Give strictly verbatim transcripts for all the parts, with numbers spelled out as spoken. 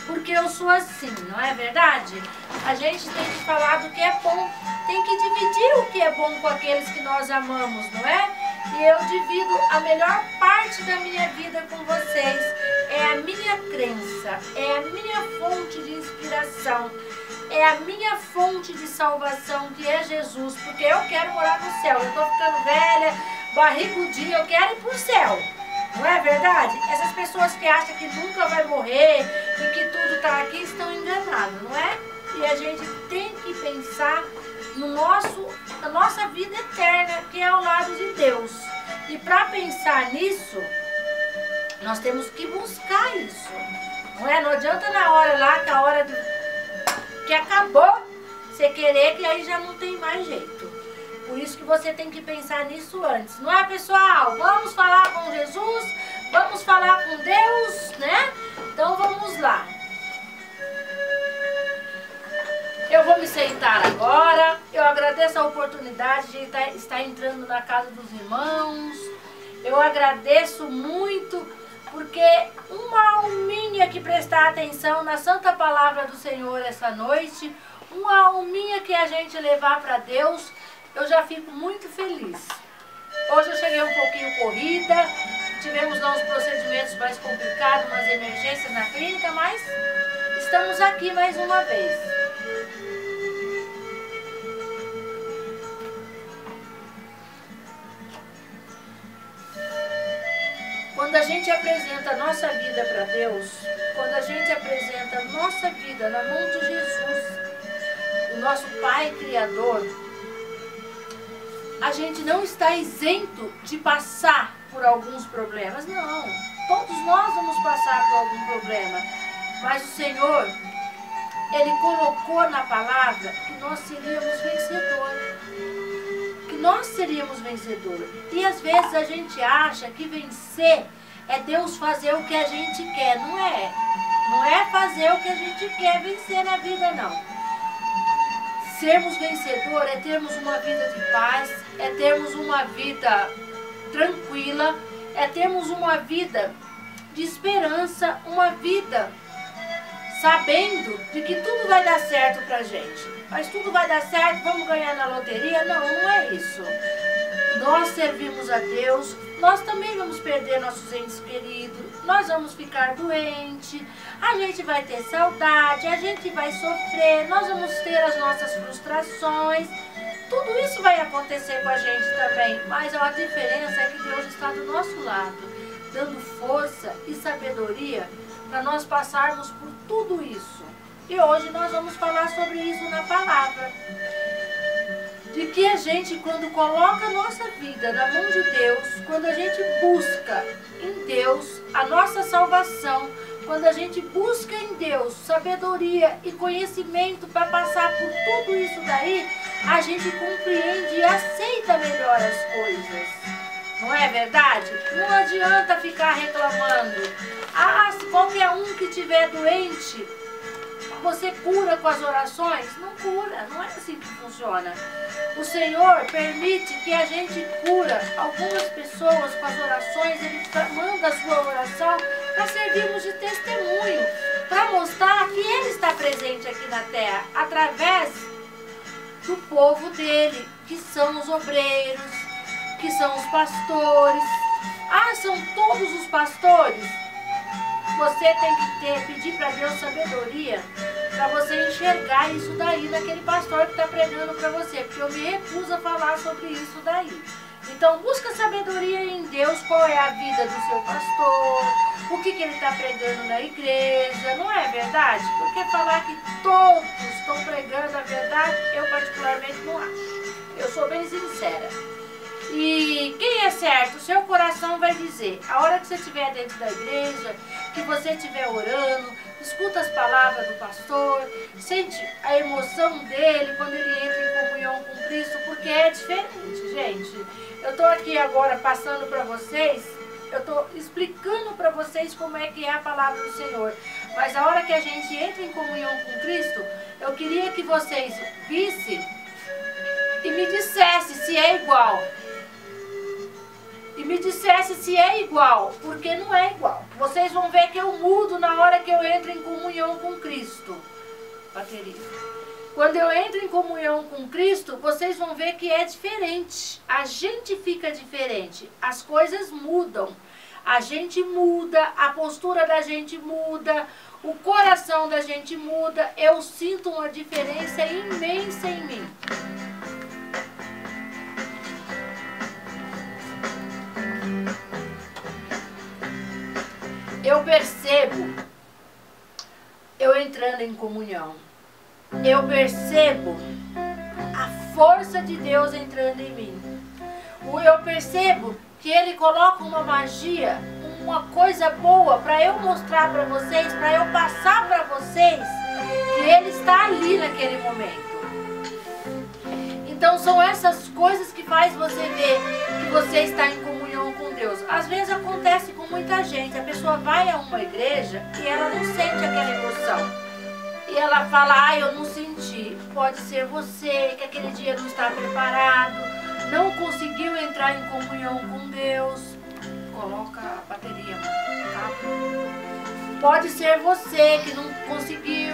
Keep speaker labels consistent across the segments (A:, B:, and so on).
A: porque eu sou assim, não é verdade? A gente tem que falar do que é bom, tem que dividir o que é bom com aqueles que nós amamos, não é? E eu divido a melhor parte da minha vida com vocês. É a minha crença, é a minha fonte de inspiração, é a minha fonte de salvação, que é Jesus, porque eu quero morar no céu. Eu tô ficando velha, barrigudinha, eu quero ir pro céu. Não é verdade? Essas pessoas que acham que nunca vai morrer e que tudo está aqui estão enganadas, não é? E a gente tem que pensar no nosso, na nossa vida eterna, que é ao lado de Deus. E para pensar nisso, nós temos que buscar isso. Não é? Não adianta na hora lá, que a hora do, que acabou, você querer que aí já não tem mais jeito. Por isso que você tem que pensar nisso antes. Não é, pessoal? Vamos falar com Jesus, vamos falar com Deus, né? Então vamos lá. Eu vou me sentar agora. Eu agradeço a oportunidade de estar entrando na casa dos irmãos. Eu agradeço muito porque uma alminha que prestar atenção na santa palavra do Senhor essa noite, uma alminha que a gente levar para Deus, eu já fico muito feliz. Hoje eu cheguei um pouquinho corrida, tivemos lá uns procedimentos mais complicados, umas emergências na clínica, mas estamos aqui mais uma vez. Quando a gente apresenta a nossa vida para Deus, quando a gente apresenta a nossa vida na mão de Jesus, o nosso Pai Criador, a gente não está isento de passar por alguns problemas, não. Todos nós vamos passar por algum problema, mas o Senhor, Ele colocou na palavra que nós seríamos vencedores, que nós seríamos vencedores. E às vezes a gente acha que vencer é Deus fazer o que a gente quer, não é? Não é fazer o que a gente quer vencer na vida, não. Sermos vencedores é termos uma vida de paz, é termos uma vida tranquila, é termos uma vida de esperança, uma vida sabendo de que tudo vai dar certo pra gente. Mas tudo vai dar certo, vamos ganhar na loteria? Não, não é isso. Nós servimos a Deus, nós também vamos perder nossos entes queridos, nós vamos ficar doentes, a gente vai ter saudade, a gente vai sofrer, nós vamos ter as nossas frustrações, tudo isso vai acontecer com a gente também, mas a diferença é que Deus está do nosso lado, dando força e sabedoria para nós passarmos por tudo isso. E hoje nós vamos falar sobre isso na palavra. De que a gente, quando coloca a nossa vida na mão de Deus, quando a gente busca em Deus a nossa salvação, quando a gente busca em Deus sabedoria e conhecimento para passar por tudo isso daí, a gente compreende e aceita melhor as coisas. Não é verdade? Não adianta ficar reclamando. Ah, se qualquer um que estiver doente, você cura com as orações? Não cura, não é assim que funciona. O Senhor permite que a gente cura algumas pessoas com as orações, Ele manda a sua oração para servirmos de testemunho, para mostrar que Ele está presente aqui na terra, através do povo dEle, que são os obreiros, que são os pastores. Ah, são todos os pastores? Você tem que ter, pedir para Deus sabedoria para você enxergar isso daí naquele pastor que está pregando para você, porque eu me recuso a falar sobre isso daí. Então busca sabedoria em Deus, qual é a vida do seu pastor, o que, que ele está pregando na igreja, não é verdade? Porque falar que todos estão pregando a verdade, eu particularmente não acho. Eu sou bem sincera. E quem é certo, o seu coração vai dizer, a hora que você estiver dentro da igreja, que você estiver orando, escuta as palavras do pastor, sente a emoção dele quando ele entra em comunhão com Cristo, porque é diferente, gente. Eu estou aqui agora passando para vocês, eu estou explicando para vocês como é que é a palavra do Senhor. Mas a hora que a gente entra em comunhão com Cristo, eu queria que vocês vissem e me dissessem se é igual. e me dissesse se é igual, porque não é igual. Vocês vão ver que eu mudo na hora que eu entro em comunhão com Cristo. Bateria. Quando eu entro em comunhão com Cristo, vocês vão ver que é diferente. A gente fica diferente, as coisas mudam. A gente muda, a postura da gente muda, o coração da gente muda. Eu sinto uma diferença imensa em mim. Eu percebo, eu entrando em comunhão, eu percebo a força de Deus entrando em mim. Eu percebo que Ele coloca uma magia, uma coisa boa para eu mostrar para vocês, para eu passar para vocês que Ele está ali naquele momento. Então são essas coisas que faz você ver que você está em comunhão com Deus. Às vezes acontece com muita gente, a pessoa vai a uma igreja e ela não sente aquela emoção. E ela fala, ah, eu não senti. Pode ser você, que aquele dia não está preparado, não conseguiu entrar em comunhão com Deus. Coloca a bateria, tá? Pode ser você que não conseguiu.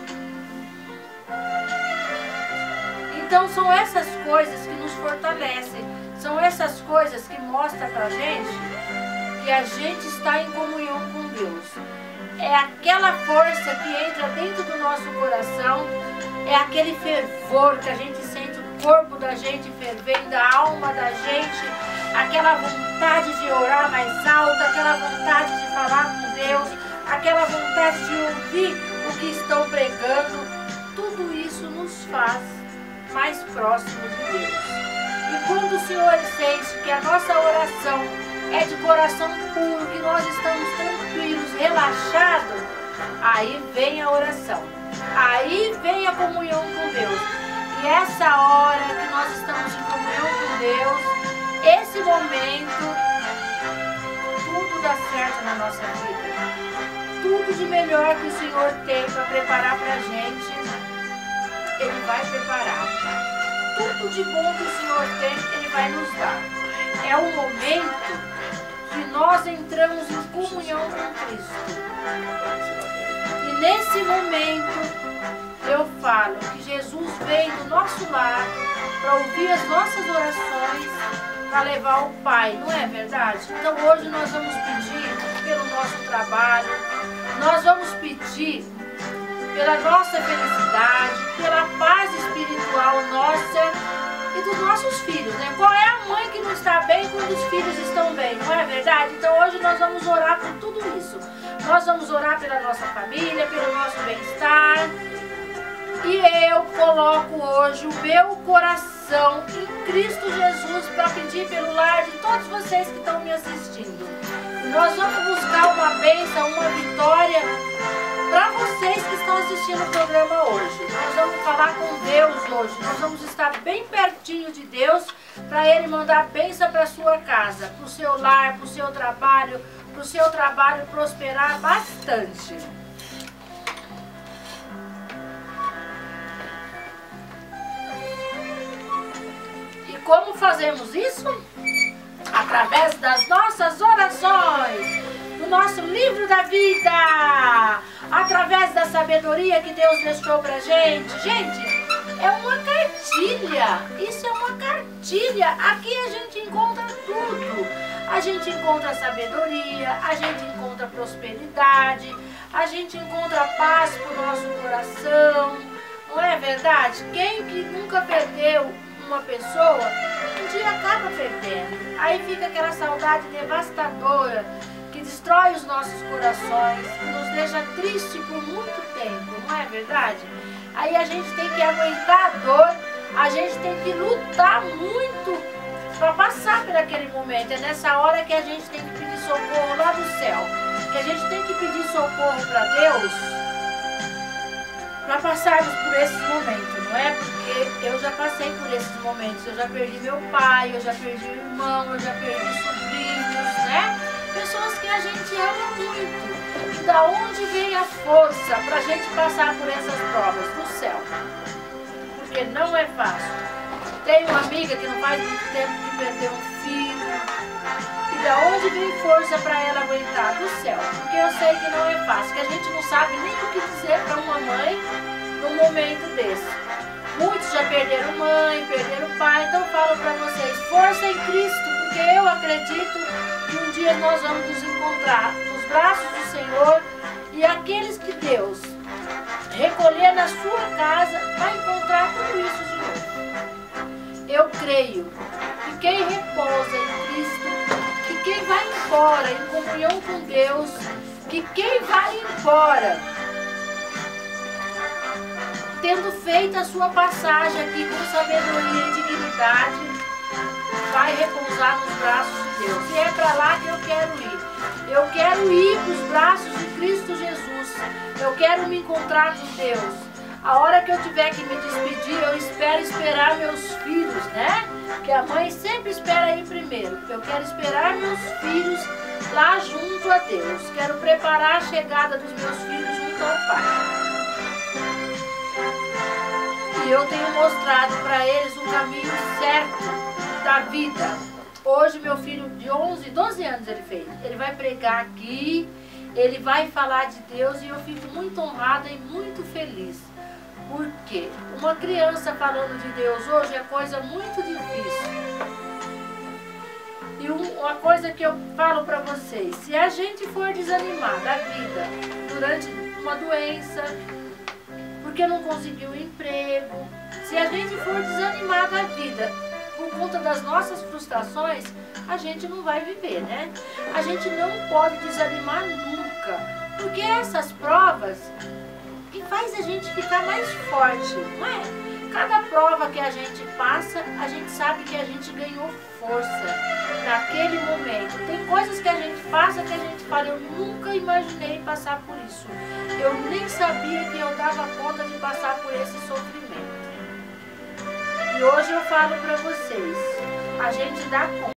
A: Então são essas coisas que nos fortalecem, são essas coisas que mostram pra gente que a gente está em comunhão com Deus. É aquela força que entra dentro do nosso coração, é aquele fervor que a gente sente o corpo da gente fervendo, a alma da gente, aquela vontade de orar mais alto, aquela vontade de falar com Deus, aquela vontade de ouvir o que estão pregando. Tudo isso nos faz mais próximos de Deus. E quando o Senhor sente que a nossa oração é de coração puro, que nós estamos tranquilos, relaxados, aí vem a oração, aí vem a comunhão com Deus. E essa hora que nós estamos em comunhão com Deus, esse momento, tudo dá certo na nossa vida. Tudo de melhor que o Senhor tem para preparar para a gente, Ele vai preparar. Tudo de bom que o Senhor tem, Ele vai nos dar. É o momento que nós entramos em comunhão com Cristo. E nesse momento, eu falo que Jesus veio do nosso lado para ouvir as nossas orações, para levar ao Pai, não é verdade? Então hoje nós vamos pedir pelo nosso trabalho, nós vamos pedir pela nossa felicidade, pela paz espiritual nossa e dos nossos filhos, né? Qual é a mãe que não está bem quando os filhos estão bem, não é verdade? Então hoje nós vamos orar por tudo isso. Nós vamos orar pela nossa família, pelo nosso bem-estar. E eu coloco hoje o meu coração em Cristo Jesus para pedir pelo lar de todos vocês que estão me assistindo. Nós vamos buscar uma bênção, uma vitória para vocês que estão assistindo o programa hoje. Nós vamos falar com Deus hoje. Nós vamos estar bem pertinho de Deus para Ele mandar bênção para a sua casa, para o seu lar, para o seu trabalho, para o seu trabalho prosperar bastante. E como fazemos isso? Através das nossas orações, do nosso livro da vida, através da sabedoria que Deus deixou pra gente. Gente, é uma cartilha, isso é uma cartilha. Aqui a gente encontra tudo. A gente encontra sabedoria, a gente encontra prosperidade, a gente encontra paz pro nosso coração. Não é verdade? Quem que nunca perdeu uma pessoa, um dia acaba perdendo. Aí fica aquela saudade devastadora que destrói os nossos corações, que nos deixa triste por muito tempo, não é verdade? Aí a gente tem que aguentar a dor, a gente tem que lutar muito para passar por aquele momento. É nessa hora que a gente tem que pedir socorro lá do céu, que a gente tem que pedir socorro para Deus, para passarmos por esses momentos, não é? Porque eu já passei por esses momentos, eu já perdi meu pai, eu já perdi o irmão, eu já perdi sobrinhos, né? Pessoas que a gente ama muito. E da onde vem a força para a gente passar por essas provas? Do céu. Porque não é fácil. Tenho uma amiga que não faz muito tempo que perdeu um filho. E da onde vem força para ela aguentar? Do céu. Porque eu sei que não é fácil, que a gente não sabe nem o que dizer para uma mãe num momento desse. Muitos já perderam mãe, perderam pai, então eu falo para vocês, força em Cristo, porque eu acredito que um dia nós vamos nos encontrar nos braços do Senhor e aqueles que Deus recolher na sua casa vai encontrar tudo isso de novo. Eu creio que quem repousa em Cristo, que quem vai embora em comunhão com Deus, que quem vai embora tendo feito a sua passagem aqui com sabedoria e dignidade, vai repousar nos braços de Deus. E é para lá que eu quero ir. Eu quero ir para os braços de Cristo Jesus. Eu quero me encontrar com Deus. A hora que eu tiver que me despedir, eu espero esperar meus filhos, né? Que a mãe sempre espera ir primeiro. Eu quero esperar meus filhos lá junto a Deus. Quero preparar a chegada dos meus filhos junto ao Pai. E eu tenho mostrado para eles o caminho certo da vida. Hoje meu filho de onze, doze anos ele fez. Ele vai pregar aqui, ele vai falar de Deus e eu fico muito honrada e muito feliz. Porque uma criança falando de Deus hoje é coisa muito difícil. E uma coisa que eu falo para vocês, se a gente for desanimar da vida durante uma doença, porque não conseguiu emprego, se a gente for desanimar da vida por conta das nossas frustrações, a gente não vai viver, né? A gente não pode desanimar nunca, porque essas provas que faz a gente ficar mais forte, não é? Cada prova que a gente passa, a gente sabe que a gente ganhou força naquele momento. Tem coisas que a gente passa que a gente fala, eu nunca imaginei passar por isso. Eu nem sabia que eu dava conta de passar por esse sofrimento. E hoje eu falo para vocês, a gente dá conta.